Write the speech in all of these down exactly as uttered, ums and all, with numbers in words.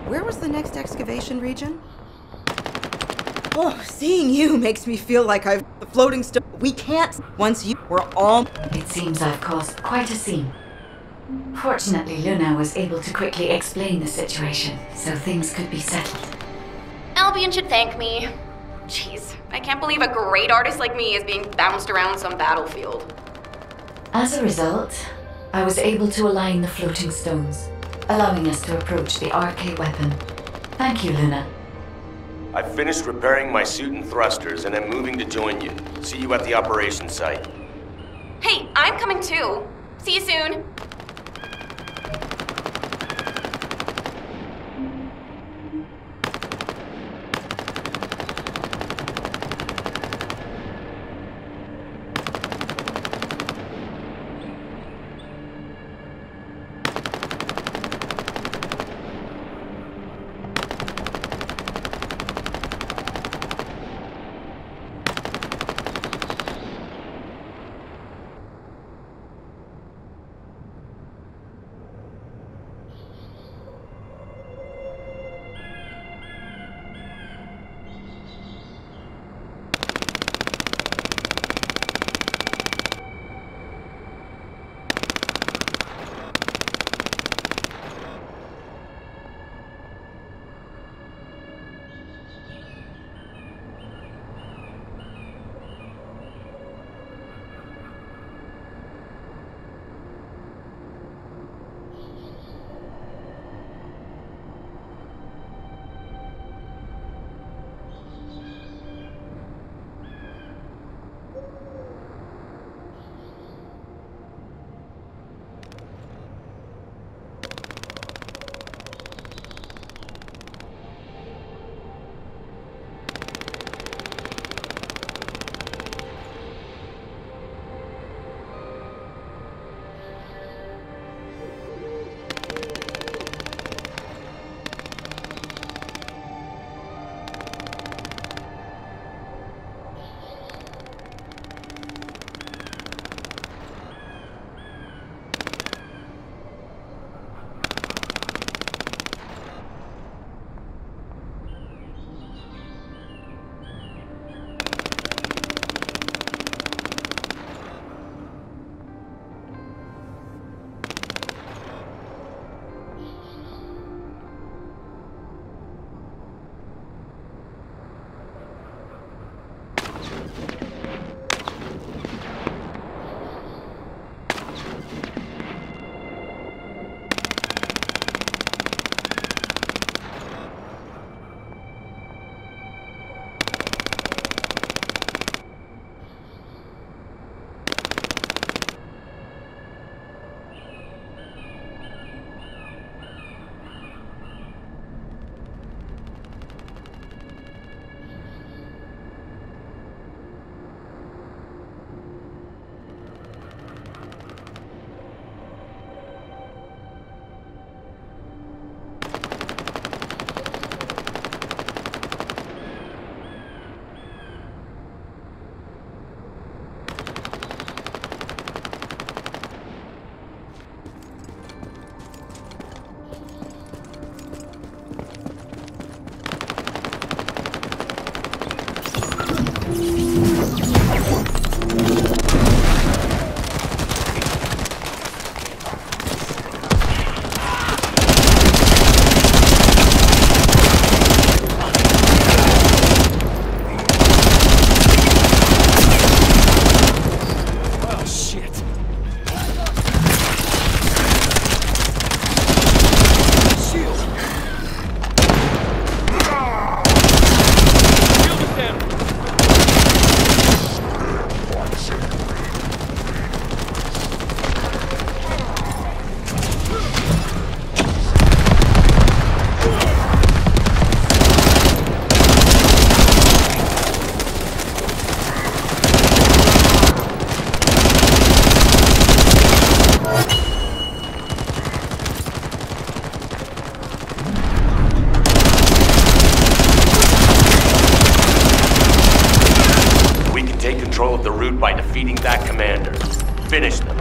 Where was the next excavation region? Oh, seeing you makes me feel like I've the floating stone. We can't. Once you were all. It seems I've caused quite a scene. Fortunately, Luna was able to quickly explain the situation, so things could be settled. Albion should thank me. Jeez, I can't believe a great artist like me is being bounced around some battlefield. As a result, I was able to align the floating stones, allowing us to approach the R K weapon. Thank you, Luna. I've finished repairing my suit and thrusters, and I'm moving to join you. See you at the operations site. Hey, I'm coming too. See you soon. By defeating that commander. Finish them.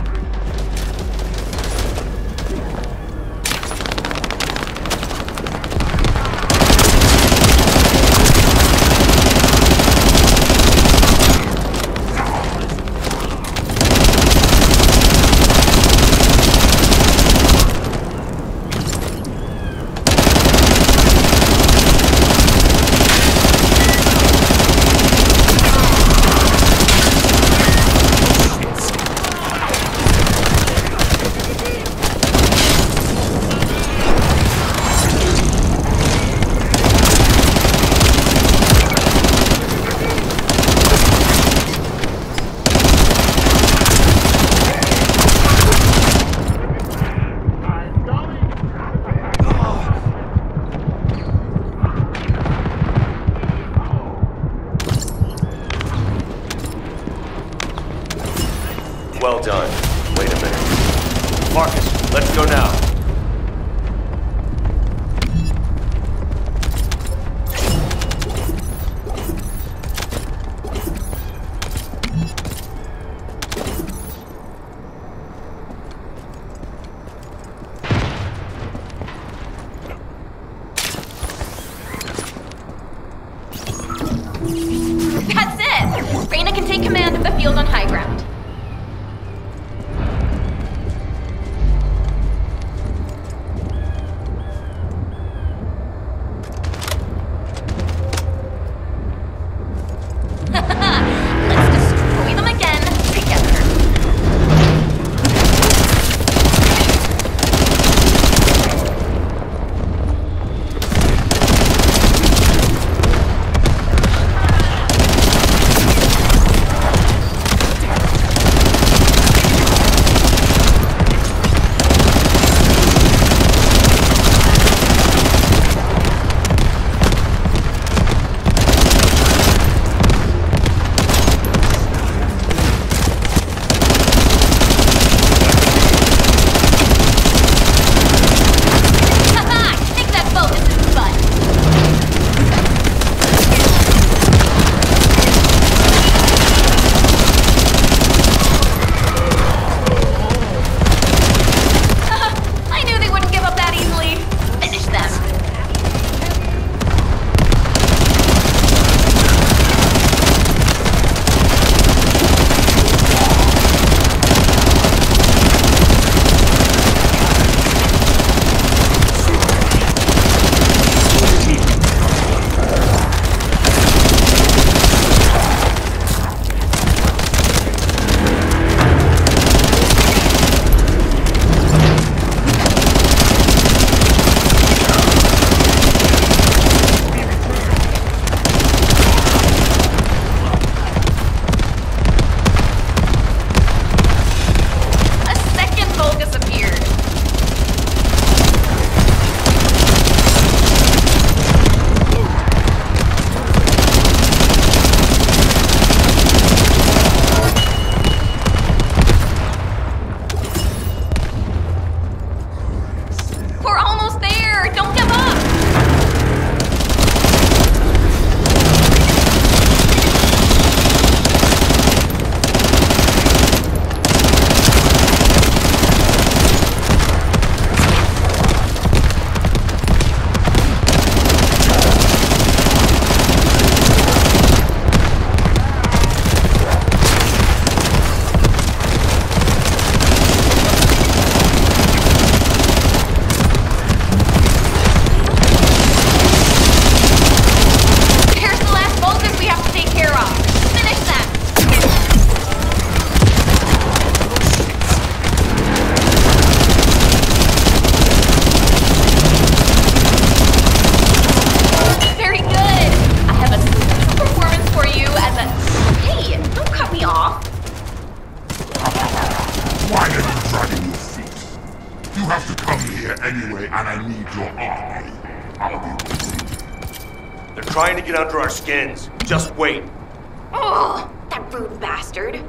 You have to come here anyway, and I need your army. I'll be waiting. They're trying to get under our skins. Just wait. Oh, that rude bastard.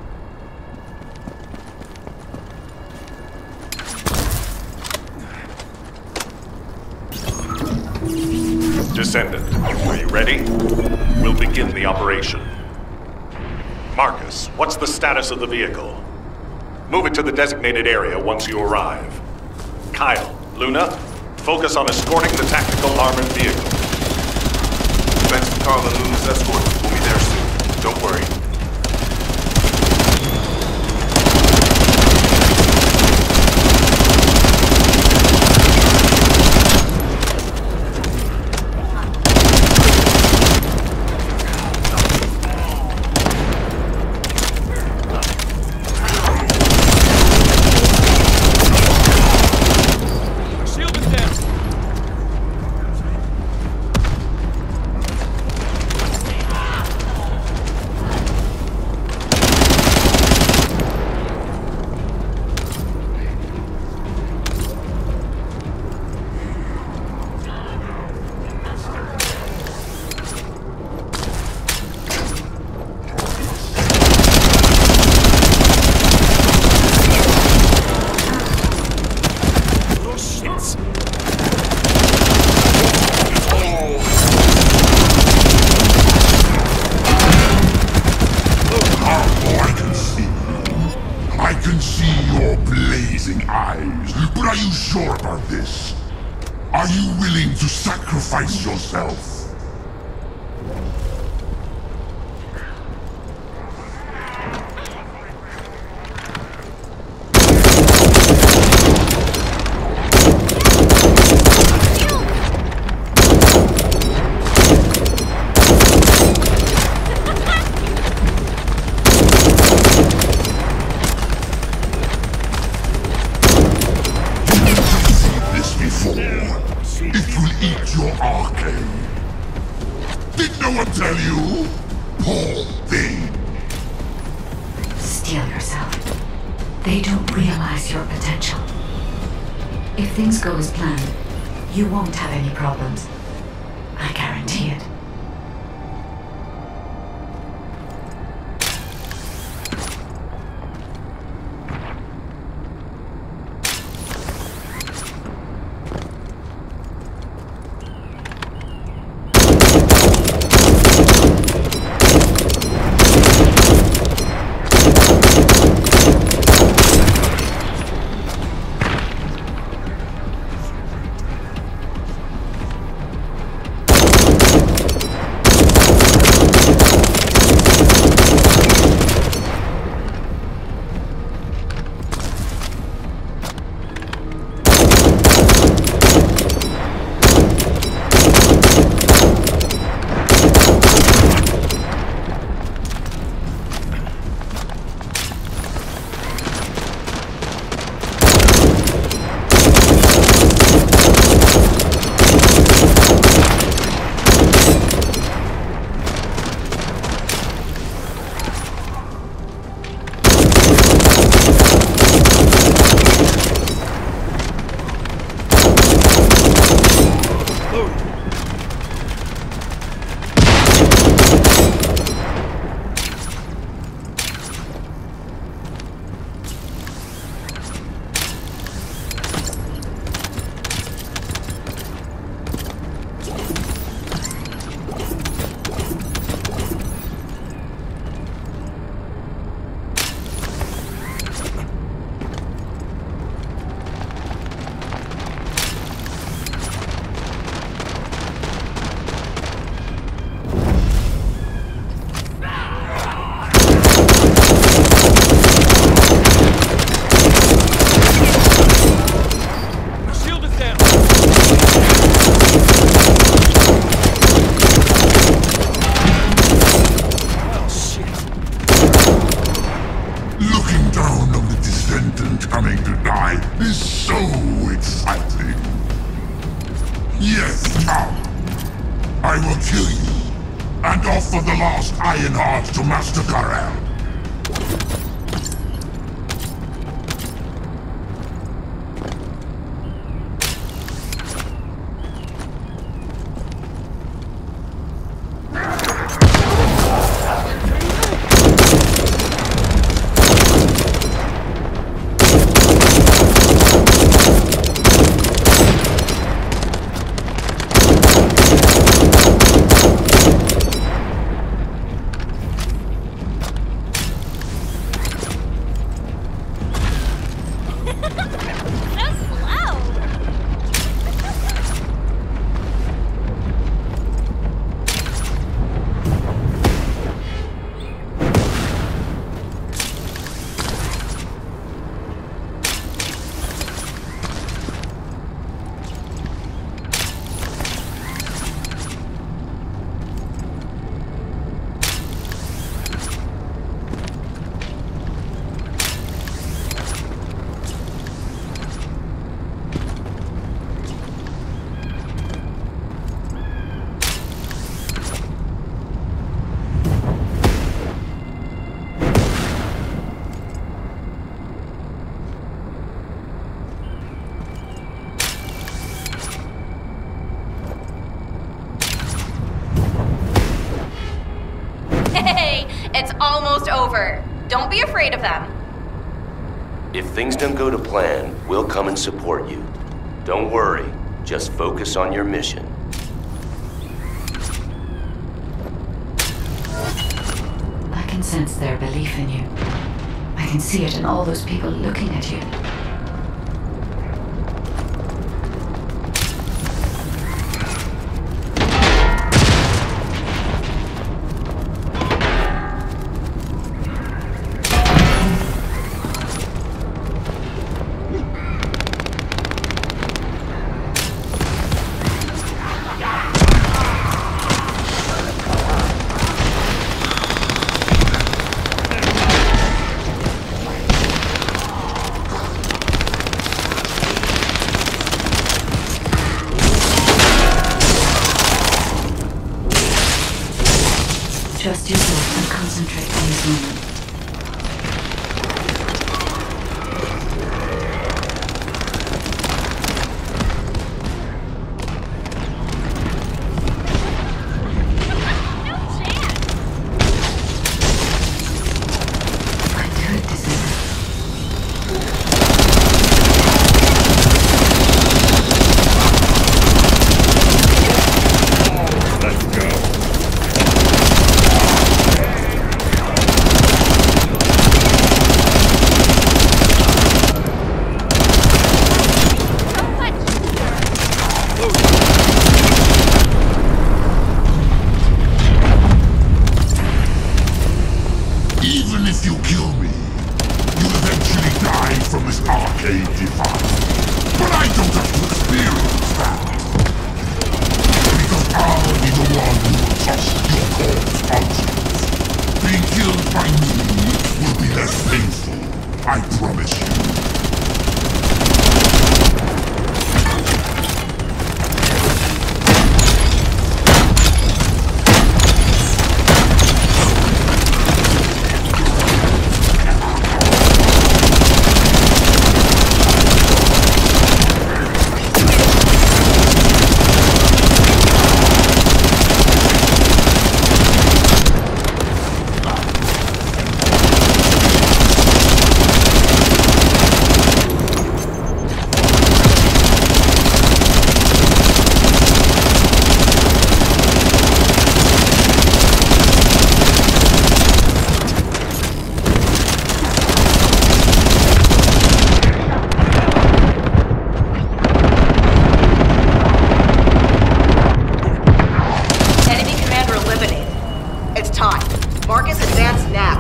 Descendant, are you ready? We'll begin the operation. Marcus, what's the status of the vehicle? Move it to the designated area once you arrive. Kyle, Luna, focus on escorting the tactical armored vehicle. Thanks to Carl and Luna's escort. We'll be there soon. Don't worry. Are you willing to sacrifice yourself? Tell you? Poor thing. Steel yourself. They don't realize your potential. If things go as planned, you won't have any problems. I guarantee it. I will kill you, and offer the last Iron Heart to Master Karel. over. Don't be afraid of them. If things don't go to plan, we'll come and support you. Don't worry, just focus on your mission. I can sense their belief in you. I can see it in all those people looking at you. Trust yourself and concentrate on this moment. I do it, Descendant. Let's go. Even if you kill me, you'll eventually die from this arcade device. But I don't have to experience that. Because I'll be the one who will touch your corpse functions. Being killed by me will be less painful, I promise you. Marcus, advance now.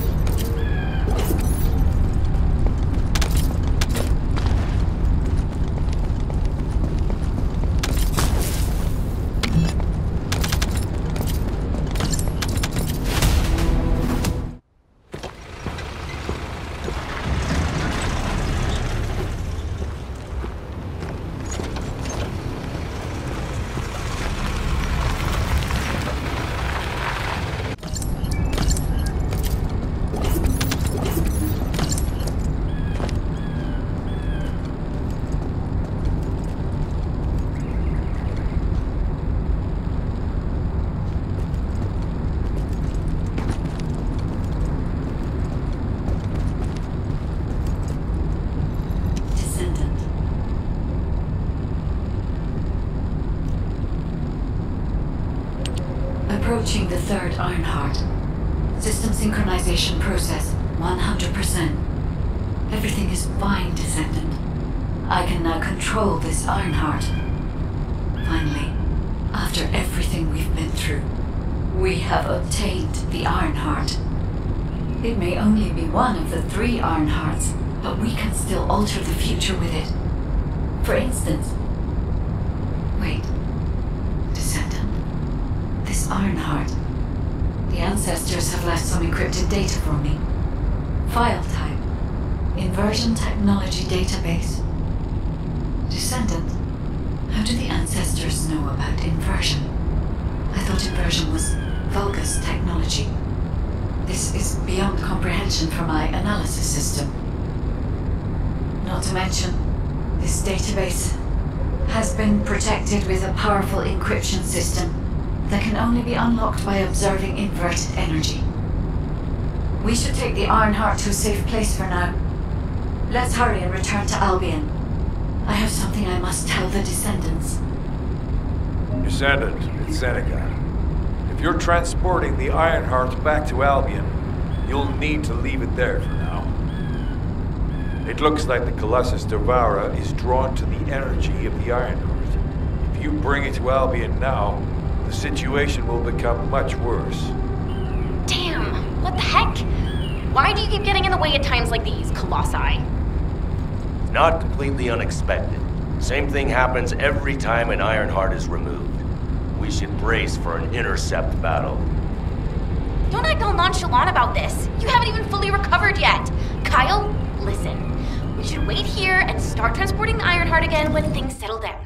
Approaching the third Ironheart. System synchronization process, one hundred percent. Everything is fine, Descendant. I can now control this Ironheart. Finally, after everything we've been through, we have obtained the Ironheart. It may only be one of the three Ironhearts, but we can still alter the future with it. For instance... Wait. Descendant. This Ironheart. The ancestors have left some encrypted data for me. File type. Inversion technology database. Descendant. How do the ancestors know about inversion? I thought inversion was Vulgus technology. This is beyond comprehension for my analysis system. Not to mention, this database has been protected with a powerful encryption system that can only be unlocked by observing inverted energy. We should take the Ironheart to a safe place for now. Let's hurry and return to Albion. I have something I must tell the Descendants. Descendant, it's Seneca. If you're transporting the Ironheart back to Albion, you'll need to leave it there for now. It looks like the Colossus Devourer is drawn to the energy of the Ironheart. If you bring it to Albion now, the situation will become much worse. Damn, what the heck? Why do you keep getting in the way at times like these, Colossi? Not completely unexpected. Same thing happens every time an Ironheart is removed. We should brace for an intercept battle. Don't act all nonchalant about this. You haven't even fully recovered yet. Kyle, listen. We should wait here and start transporting the Ironheart again when things settle down.